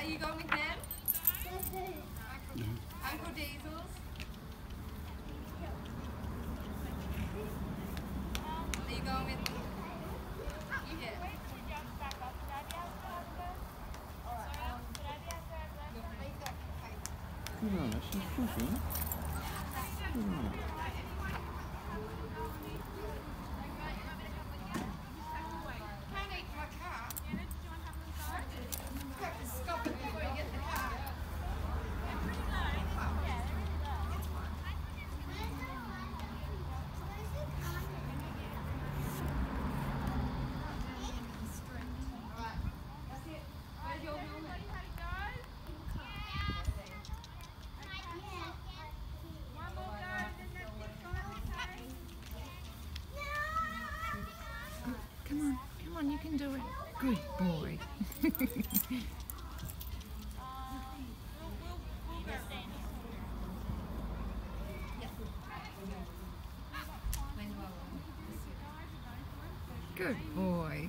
Are you going with them? Uncle Diesel's? Are you going with me? Yeah. Good on her, she's pushing. Good on her. Stop it before you get the car. Come on, you can do it. Good boy. Good boy.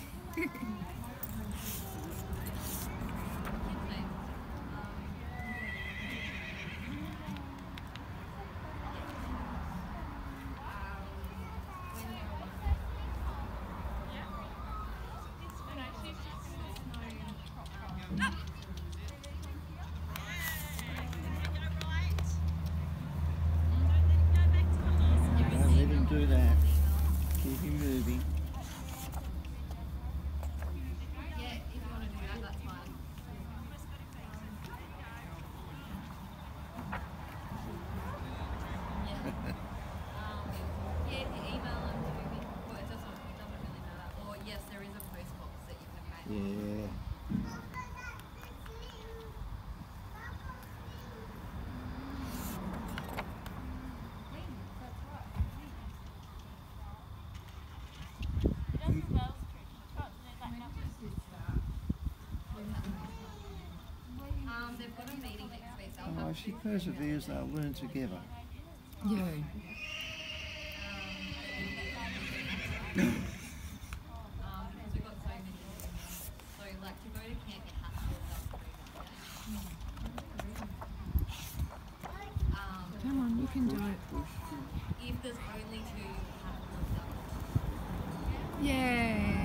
Don't let him do that. Keep him moving. Yeah, if you want to do that, that's fine. Yeah, if you email them to me, well, it doesn't really matter. Or yes, there is a post box that you can pay. Yeah. They've got a meeting next week. Oh, if she perseveres, they'll learn together. Yeah. Because we've got so many things. So, like, to go to camp, you have to do that. Come on, you can do it. If there's only two, you have to do that. Yay.